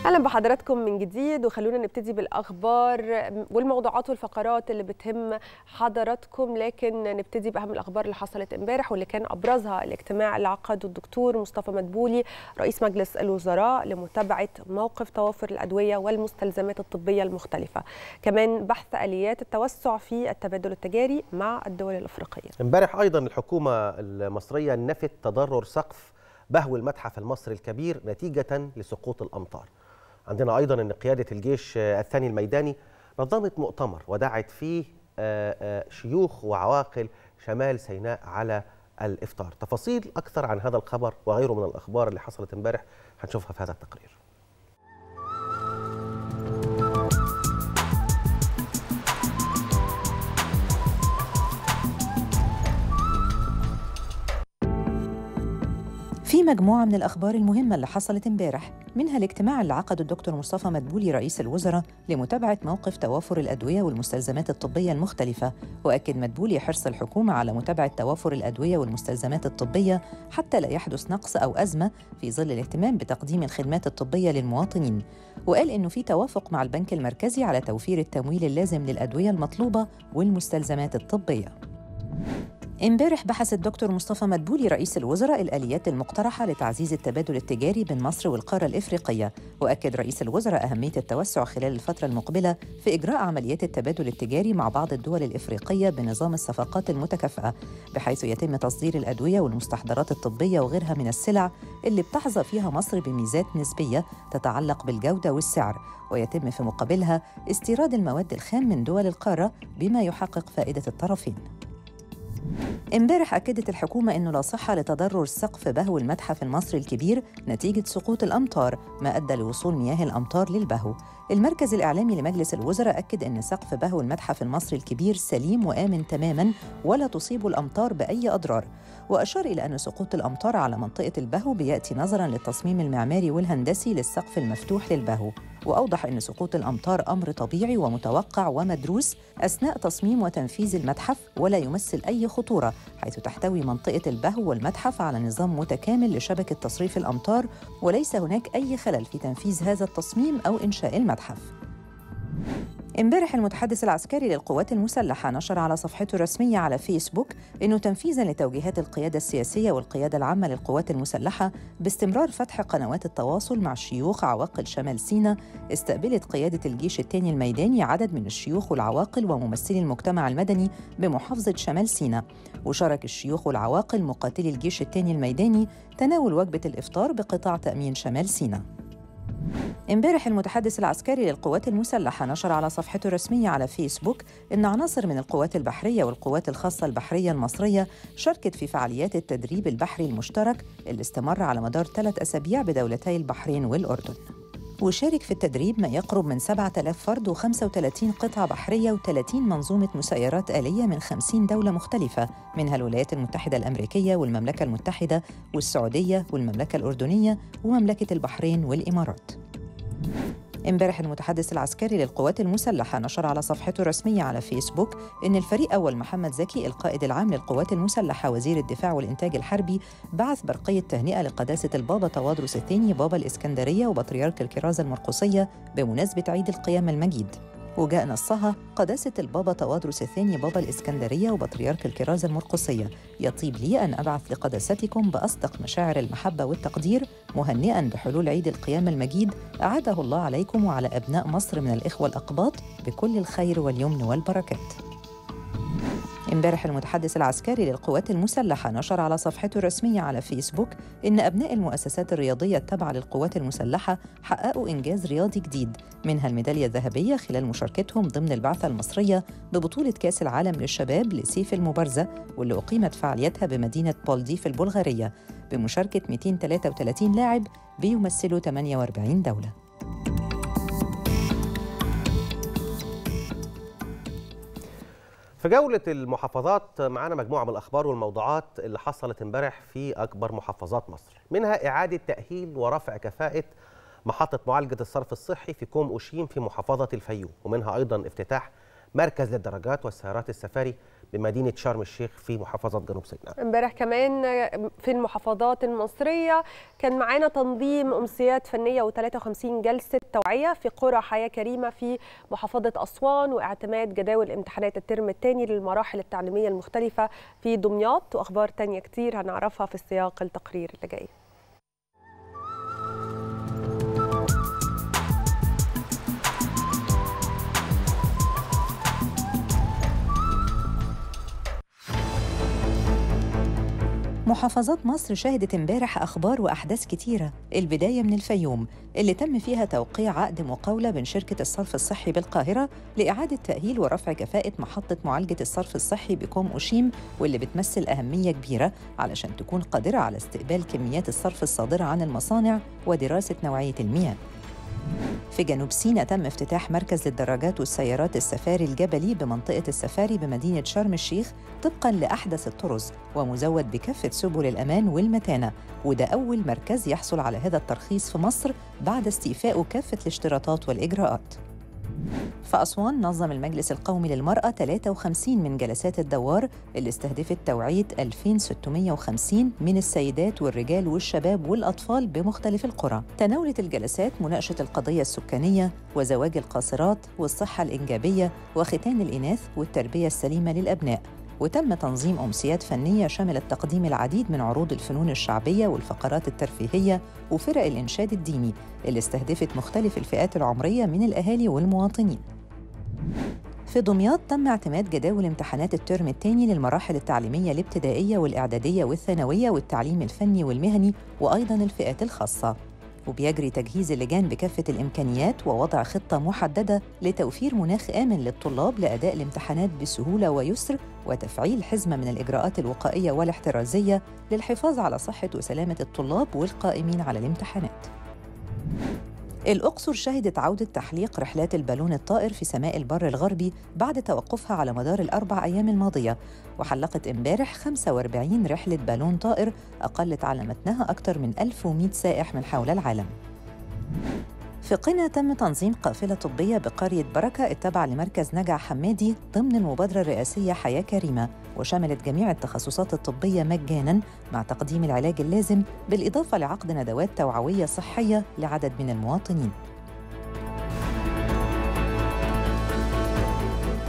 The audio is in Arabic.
اهلا بحضراتكم من جديد، وخلونا نبتدي بالاخبار والموضوعات والفقرات اللي بتهم حضراتكم. لكن نبتدي باهم الاخبار اللي حصلت امبارح واللي كان ابرزها الاجتماع اللي عقده الدكتور مصطفى مدبولي رئيس مجلس الوزراء لمتابعه موقف توافر الادويه والمستلزمات الطبيه المختلفه، كمان بحث اليات التوسع في التبادل التجاري مع الدول الافريقيه. امبارح ايضا الحكومه المصريه نفت تضرر سقف بهو المتحف المصري الكبير نتيجه لسقوط الامطار. عندنا أيضا أن قيادة الجيش الثاني الميداني نظمت مؤتمر ودعت فيه شيوخ وعواقل شمال سيناء على الإفطار. تفاصيل أكثر عن هذا الخبر وغيره من الأخبار اللي حصلت امبارح هنشوفها في هذا التقرير. في مجموعة من الأخبار المهمة اللي حصلت امبارح، منها الاجتماع اللي عقده الدكتور مصطفى مدبولي رئيس الوزراء لمتابعة موقف توافر الأدوية والمستلزمات الطبية المختلفة. وأكد مدبولي حرص الحكومة على متابعة توافر الأدوية والمستلزمات الطبية حتى لا يحدث نقص أو أزمة في ظل الاهتمام بتقديم الخدمات الطبية للمواطنين. وقال إنه في توافق مع البنك المركزي على توفير التمويل اللازم للأدوية المطلوبة والمستلزمات الطبية. امبارح بحث الدكتور مصطفى مدبولي رئيس الوزراء الآليات المقترحة لتعزيز التبادل التجاري بين مصر والقارة الإفريقية. وأكد رئيس الوزراء أهمية التوسع خلال الفترة المقبلة في إجراء عمليات التبادل التجاري مع بعض الدول الإفريقية بنظام الصفقات المتكافئة، بحيث يتم تصدير الأدوية والمستحضرات الطبية وغيرها من السلع اللي بتحظى فيها مصر بميزات نسبية تتعلق بالجودة والسعر، ويتم في مقابلها استيراد المواد الخام من دول القارة بما يحقق فائدة الطرفين. امبارح أكدت الحكومة أنه لا صحة لتضرر سقف بهو المتحف المصري الكبير نتيجة سقوط الأمطار، ما أدى لوصول مياه الأمطار للبهو. المركز الإعلامي لمجلس الوزراء أكد أن سقف بهو المتحف المصري الكبير سليم وآمن تماماً ولا تصيب الأمطار بأي أضرار، وأشار إلى أن سقوط الأمطار على منطقة البهو بيأتي نظراً للتصميم المعماري والهندسي للسقف المفتوح للبهو. وأوضح أن سقوط الأمطار أمر طبيعي ومتوقع ومدروس أثناء تصميم وتنفيذ المتحف، ولا يمثل أي خطورة، حيث تحتوي منطقة البهو والمتحف على نظام متكامل لشبكة تصريف الأمطار، وليس هناك أي خلل في تنفيذ هذا التصميم أو إنشاء المتحف. امبارح المتحدث العسكري للقوات المسلحة نشر على صفحته الرسمية على فيسبوك إنه تنفيذاً لتوجيهات القيادة السياسية والقيادة العامة للقوات المسلحة باستمرار فتح قنوات التواصل مع شيوخ عواقل شمال سيناء، استقبلت قيادة الجيش الثاني الميداني عدد من الشيوخ والعواقل وممثلي المجتمع المدني بمحافظة شمال سيناء. وشارك الشيوخ والعواقل مقاتلي الجيش الثاني الميداني تناول وجبة الإفطار بقطاع تأمين شمال سيناء. امبارح المتحدث العسكري للقوات المسلحة نشر على صفحته الرسمية على فيسبوك إن عناصر من القوات البحرية والقوات الخاصة البحرية المصرية شاركت في فعاليات التدريب البحري المشترك اللي استمر على مدار 3 أسابيع بدولتي البحرين والأردن. وشارك في التدريب ما يقرب من 7000 فرد و35 قطعة بحرية و30 منظومة مسيرات آلية من 50 دولة مختلفة، منها الولايات المتحدة الأمريكية والمملكة المتحدة والسعودية والمملكة الأردنية ومملكة البحرين والإمارات. امبارح المتحدث العسكري للقوات المسلحة نشر على صفحته الرسمية على فيسبوك إن الفريق أول محمد زكي القائد العام للقوات المسلحة وزير الدفاع والإنتاج الحربي بعث برقية تهنئة لقداسة البابا تواضروس الثاني بابا الإسكندرية وبطريرك الكرازة المرقسية بمناسبة عيد القيامة المجيد. وجاء نصها: قداسة البابا تواضروس الثاني بابا الإسكندرية وبطريرك الكرازة المرقسية، يطيب لي أن أبعث لقداستكم بأصدق مشاعر المحبة والتقدير مهنئاً بحلول عيد القيامة المجيد، أعاده الله عليكم وعلى أبناء مصر من الإخوة الأقباط بكل الخير واليمن والبركات. امبارح المتحدث العسكري للقوات المسلحة نشر على صفحته الرسمية على فيسبوك إن أبناء المؤسسات الرياضية التابعة للقوات المسلحة حققوا إنجاز رياضي جديد، منها الميدالية الذهبية خلال مشاركتهم ضمن البعثة المصرية ببطولة كأس العالم للشباب لسيف المبارزة، واللي أقيمت فعاليتها بمدينة بولديف البلغارية بمشاركة 233 لاعب بيمثلوا 48 دولة. في جولة المحافظات معانا مجموعة من الأخبار والموضوعات اللي حصلت امبارح في أكبر محافظات مصر، منها إعادة تأهيل ورفع كفاءة محطة معالجة الصرف الصحي في كوم أوشيم في محافظة الفيوم، ومنها أيضا افتتاح مركز للدراجات والسيارات السفاري بمدينة شرم الشيخ في محافظة جنوب سيناء. امبارح كمان في المحافظات المصرية كان معانا تنظيم أمسيات فنية و53 جلسة توعية في قرى حياة كريمة في محافظة أسوان، واعتماد جداول امتحانات الترم الثاني للمراحل التعليمية المختلفة في دمياط، وأخبار تانية كتير هنعرفها في السياق التقرير اللي جاي. محافظات مصر شهدت امبارح أخبار وأحداث كتيرة. البداية من الفيوم اللي تم فيها توقيع عقد مقاولة بين شركة الصرف الصحي بالقاهرة لإعادة تأهيل ورفع كفاءة محطة معالجة الصرف الصحي بكوم أوشيم، واللي بتمثل أهمية كبيرة علشان تكون قادرة على استقبال كميات الصرف الصادرة عن المصانع ودراسة نوعية المياه. في جنوب سيناء تم افتتاح مركز للدراجات والسيارات السفاري الجبلي بمنطقة السفاري بمدينة شرم الشيخ طبقاً لأحدث الطرز، ومزود بكافة سبل الأمان والمتانة، وده أول مركز يحصل على هذا الترخيص في مصر بعد استيفائه كافة الاشتراطات والإجراءات. في أسوان نظم المجلس القومي للمرأة 53 من جلسات الدوار اللي استهدفت توعية 2650 من السيدات والرجال والشباب والأطفال بمختلف القرى. تناولت الجلسات مناقشة القضية السكانية وزواج القاصرات والصحة الإنجابية وختان الإناث والتربية السليمة للأبناء، وتم تنظيم أمسيات فنية شملت تقديم العديد من عروض الفنون الشعبية والفقرات الترفيهية وفرق الإنشاد الديني اللي استهدفت مختلف الفئات العمرية من الأهالي والمواطنين. في دمياط تم اعتماد جداول امتحانات الترم الثاني للمراحل التعليمية الابتدائية والإعدادية والثانوية والتعليم الفني والمهني وأيضاً الفئات الخاصة، وبيجري تجهيز اللجان بكافة الإمكانيات ووضع خطة محددة لتوفير مناخ آمن للطلاب لأداء الامتحانات بسهولة ويسر، وتفعيل حزمة من الإجراءات الوقائية والاحترازية للحفاظ على صحة وسلامة الطلاب والقائمين على الامتحانات. الأقصر شهدت عودة تحليق رحلات البالون الطائر في سماء البر الغربي بعد توقفها على مدار ال4 أيام الماضية، وحلقت امبارح 45 رحلة بالون طائر أقلت على متنها أكثر من 1100 سائح من حول العالم. في قنا تم تنظيم قافلة طبية بقرية بركة التابعة لمركز نجع حمادي ضمن المبادرة الرئاسية حياة كريمة، وشملت جميع التخصصات الطبية مجاناً مع تقديم العلاج اللازم، بالإضافة لعقد ندوات توعوية صحية لعدد من المواطنين.